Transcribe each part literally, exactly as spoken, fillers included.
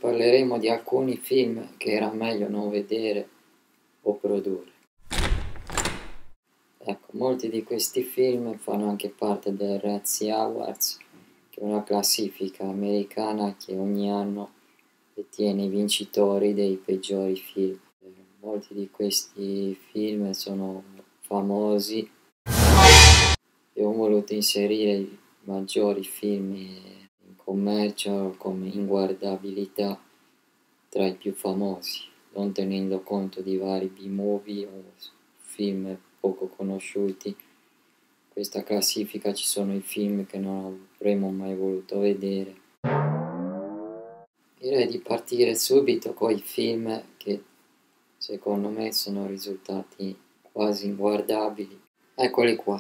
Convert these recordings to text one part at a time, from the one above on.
parleremo di alcuni film che era meglio non vedere o produrre. Ecco, molti di questi film fanno anche parte del Razzie Awards, che è una classifica americana che ogni anno detiene i vincitori dei peggiori film. Molti di questi film sono famosi e ho voluto inserire i maggiori film in commercio come inguardabilità tra i più famosi, non tenendo conto di vari B-movie o film poco conosciuti. In questa classifica ci sono i film che non avremmo mai voluto vedere. Direi di partire subito con i film che secondo me sono risultati quasi inguardabili. Eccoli qua.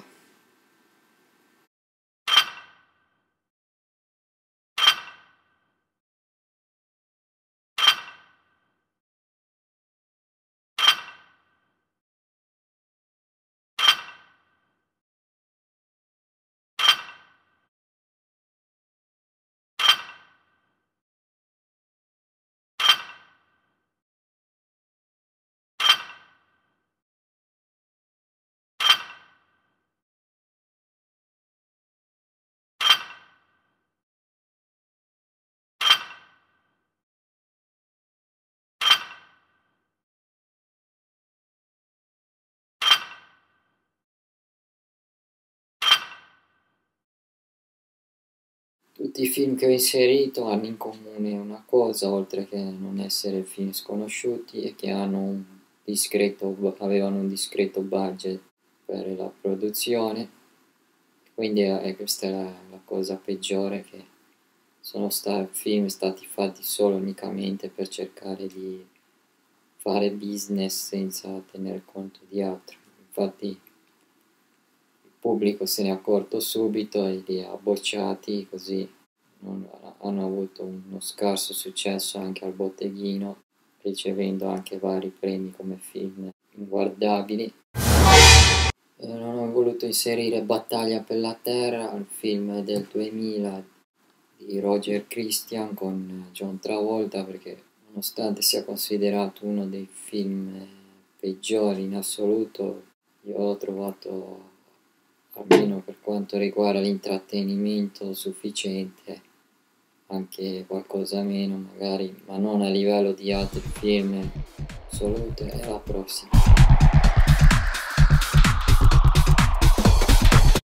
Tutti i film che ho inserito hanno in comune una cosa, oltre che non essere film sconosciuti, è che hanno un discreto, avevano un discreto budget per la produzione, quindi è, questa è la, la cosa peggiore, che sono stati film stati fatti solo unicamente per cercare di fare business senza tener conto di altro. Infatti il pubblico se ne è accorto subito e li ha bocciati, così non, hanno avuto uno scarso successo anche al botteghino, ricevendo anche vari premi come film inguardabili. E non ho voluto inserire Battaglia per la Terra, il film del duemila di Roger Christian con John Travolta, perché nonostante sia considerato uno dei film peggiori in assoluto, io l'ho trovato, almeno per quanto riguarda l'intrattenimento, sufficiente, anche qualcosa meno magari, ma non a livello di altri film. Salute e alla prossima.